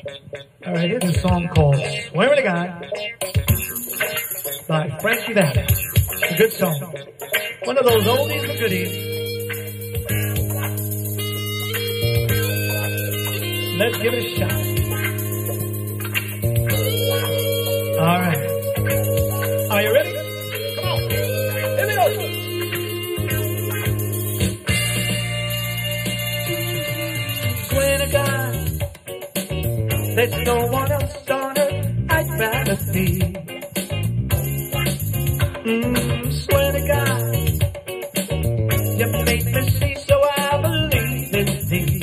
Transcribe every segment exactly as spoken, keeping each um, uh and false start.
All right, here's a song called Swear to God by Frankie Valli. It's a good song. One of those oldies but goodies. Let's give it a shot. All right. Are you ready? Come on. Here we go. Swear to God, there's no one else on earth I'd rather be. Mm, swear to God, you made me see, so I believe in thee.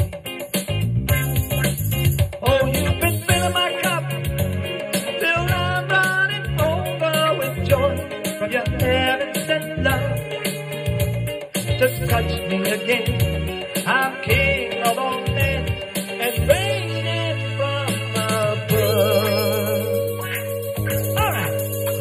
Oh, you've been filling my cup till I'm running over with joy from your heaven sent love. Just touch me again. I'm king of all men and reigning from above. All right.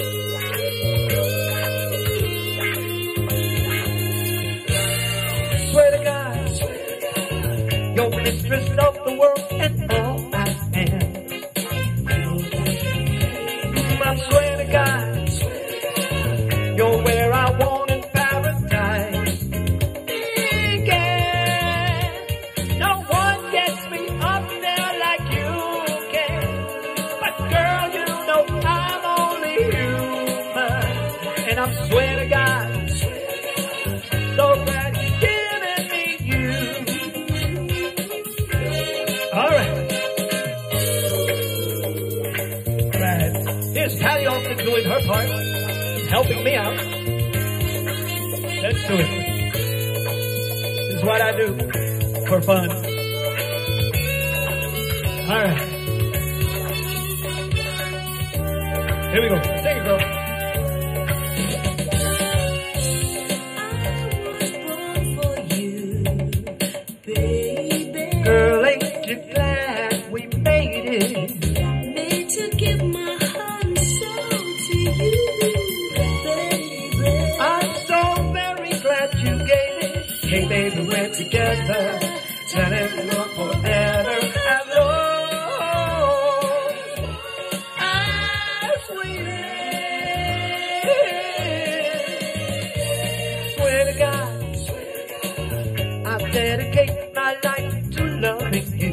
Swear to God, you're mistress of the world and all I am. I swear to God, you're where I want in paradise. Yeah. No one gets me up there like you can. But girl, you know I'm only human. And I swear to God, so glad you're giving me you. All right. Right. Here's Patty Austin doing her part, helping me out. Let's do it. This is what I do for fun. All right. Here we go. Take it, girl. Girl, ain't you glad we made it? Made to give my heart and soul to you, baby. I'm so very glad you gave it. Hey, baby, we're together. Turn it on forever and Lord, as we live. Swear to God, I dedicate my life to loving you.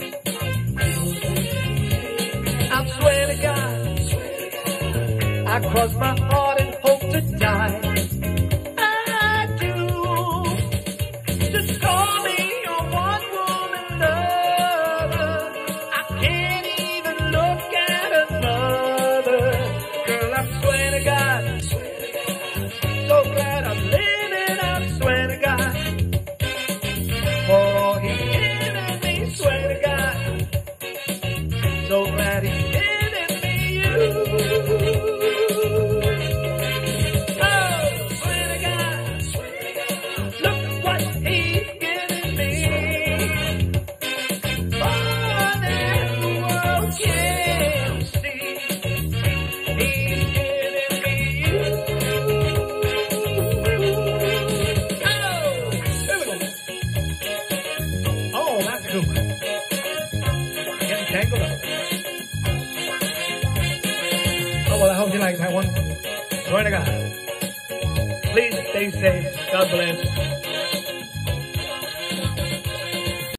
I swear to God, I cross my heart and hope to die. I do. Just call me your one woman lover. I can't even look at another. Girl, I swear to God, so glad I'm living. I swear to God, for all He's given me. Swear to God, so glad He's given me you. Oh, swear to God, look what He's given me. More than the world can see. He's given me you. Oh, here we go. Oh, that's a good one. Getting tangled up. Oh, well, I hope you like that one. Swear to God. Please stay safe. God bless.